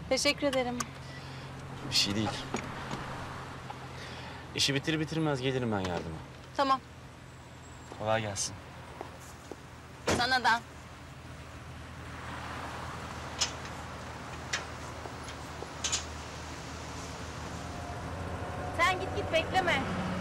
Teşekkür ederim. Bir şey değil. İşi bitirir bitirmez gelirim ben yardıma. Tamam. Kolay gelsin. Sana da. Sen git bekleme.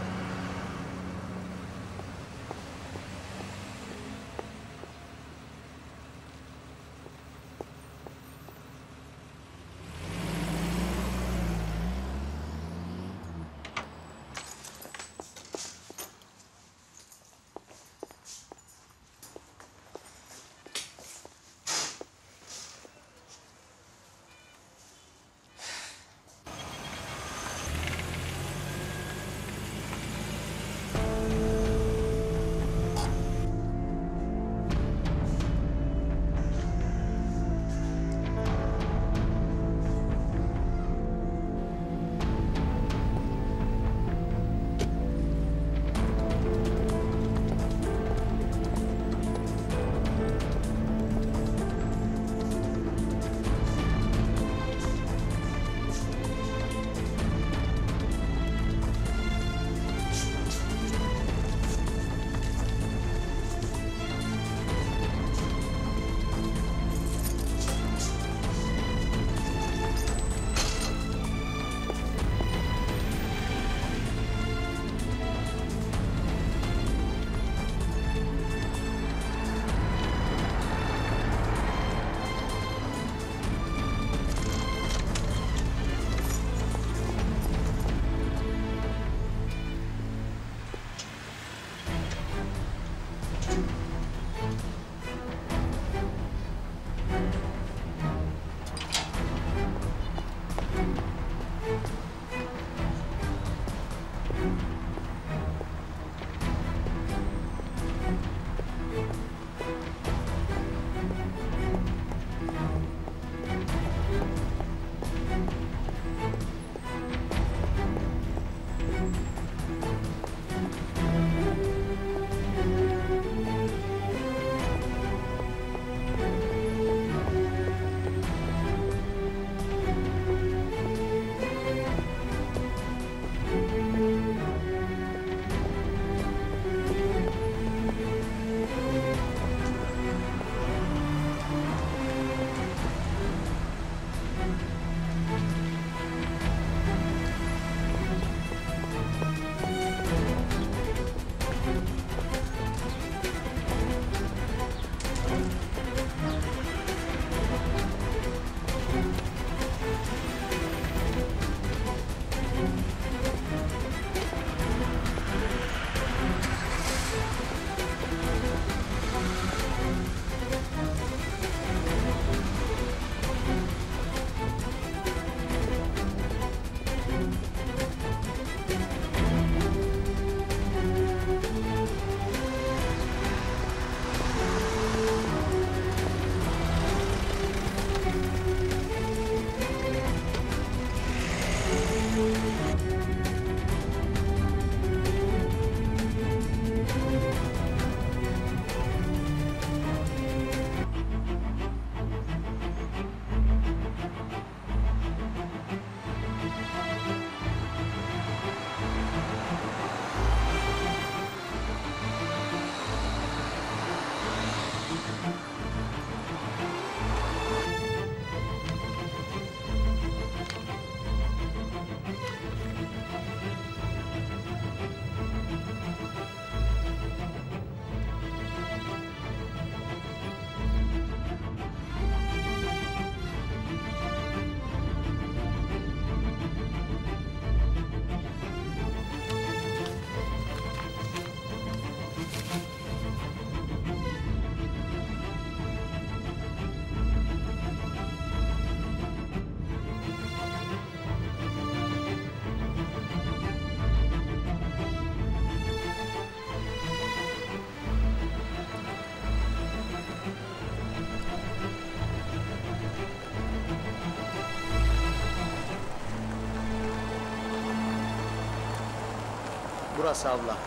Burası abla.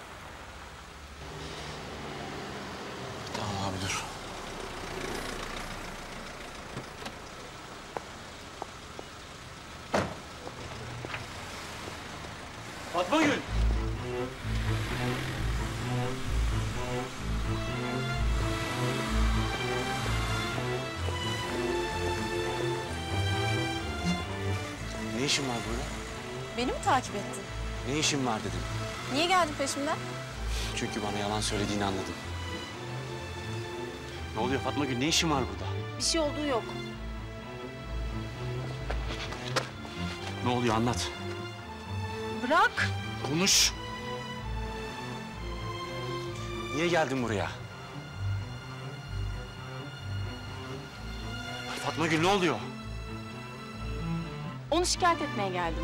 Tamam abi dur. Fatma Gül! Ne işin var burada? Beni mi takip ettin? Ne işin var dedim. Niye geldin peşimden? Çünkü bana yalan söylediğini anladım. Ne oluyor Fatma Gül? Ne işin var burada? Bir şey olduğu yok. Ne oluyor anlat. Bırak. Konuş. Niye geldin buraya? Fatma Gül ne oluyor? Onu şikayet etmeye geldim.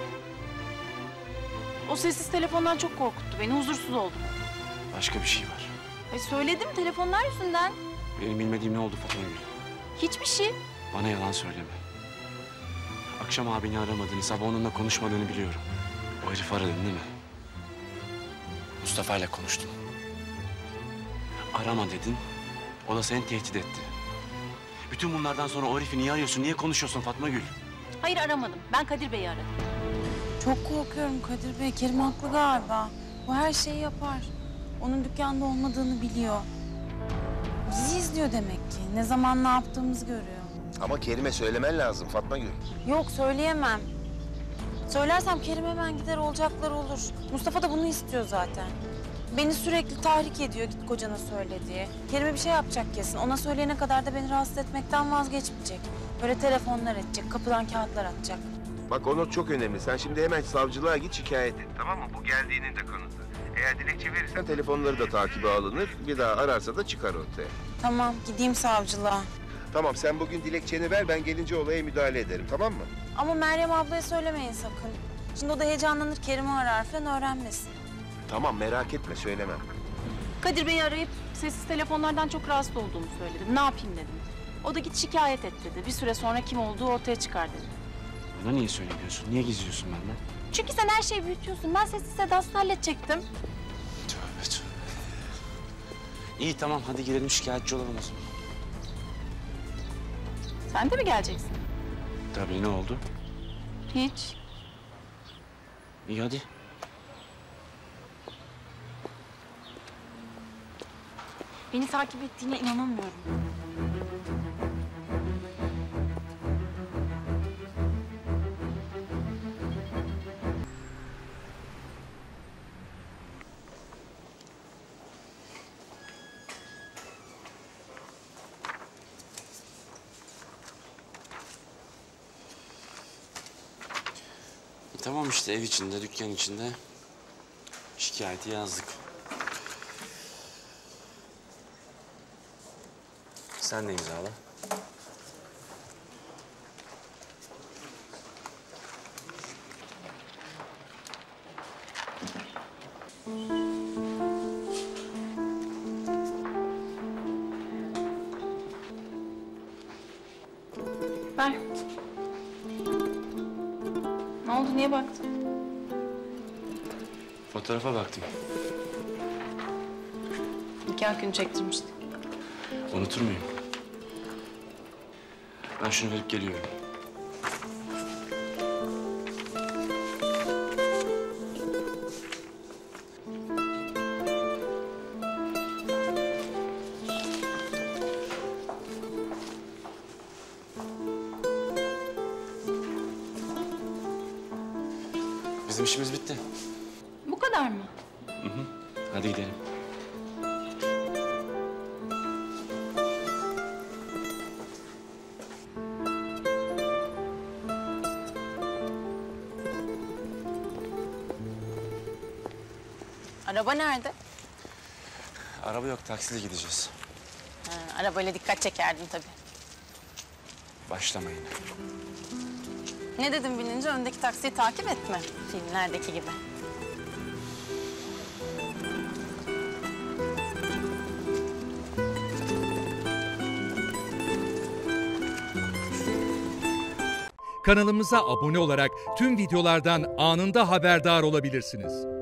O sessiz telefondan çok korkuttu beni. Huzursuz oldum. Başka bir şey var. Söyledim telefonlar yüzünden. Benim bilmediğim ne oldu Fatma Gül? Hiçbir şey. Bana yalan söyleme. Akşam abini aramadığını, sabah onunla konuşmadığını biliyorum. O herifi aradın değil mi? Mustafa ile konuştun. Arama dedin, o da seni tehdit etti. Bütün bunlardan sonra o herifi niye arıyorsun, niye konuşuyorsun Fatma Gül? Hayır aramadım. Ben Kadir Bey'i aradım. Çok korkuyorum Kadir Bey. Kerim haklı galiba. Bu her şeyi yapar. Onun dükkanda olmadığını biliyor. Bizi izliyor demek ki. Ne zaman ne yaptığımızı görüyor. Ama Kerim'e söylemen lazım Fatma Gül. Yok söyleyemem. Söylersem Kerim hemen gider olacaklar olur. Mustafa da bunu istiyor zaten. Beni sürekli tahrik ediyor git kocana söyle diye. Kerim'e bir şey yapacak kesin. Ona söyleyene kadar da beni rahatsız etmekten vazgeçmeyecek. Böyle telefonlar edecek, kapıdan kağıtlar atacak. Bak o not çok önemli. Sen şimdi hemen savcılığa git şikayet et. Tamam mı? Bu geldiğinin de kanıtı. Eğer dilekçe verirsen telefonları da takibe alınır. Bir daha ararsa da çıkar ortaya. Tamam gideyim savcılığa. Tamam sen bugün dilekçeni ver. Ben gelince olaya müdahale ederim. Tamam mı? Ama Meryem ablaya söylemeyin sakın. Şimdi o da heyecanlanır Kerim'i arar falan öğrenmesin. Tamam merak etme söylemem. Kadir Bey'i arayıp sessiz telefonlardan çok rahatsız olduğumu söyledim. Ne yapayım dedim. O da git şikayet et dedi. Bir süre sonra kim olduğu ortaya çıkar dedi. Bana niye söylemiyorsun, niye gizliyorsun benden? Çünkü sen her şeyi büyütüyorsun. Ben sessiz sedasız halledecektim. Tövbe tövbe. İyi tamam, hadi girelim şikayetçi olalım o zaman. Sen de mi geleceksin? Tabii ne oldu? Hiç. İyi hadi. Beni takip ettiğine inanamıyorum. Tamam işte ev içinde, dükkan içinde şikayeti yazdık. Sen de imzala. Ver. Ne oldu? Niye baktın? Fotoğrafa baktım. Nikah günü çektirmiştik. Unutur muyum? Ben şunu verip geliyorum. Bizim işimiz bitti. Bu kadar mı? Hadi gidelim. Araba nerede? Araba yok, taksiyle gideceğiz. Arabayla dikkat çekerdin tabii. Başlama yine. Ne dedim binince öndeki taksiyi takip etme. Filmlerdeki gibi. Kanalımıza abone olarak tüm videolardan anında haberdar olabilirsiniz.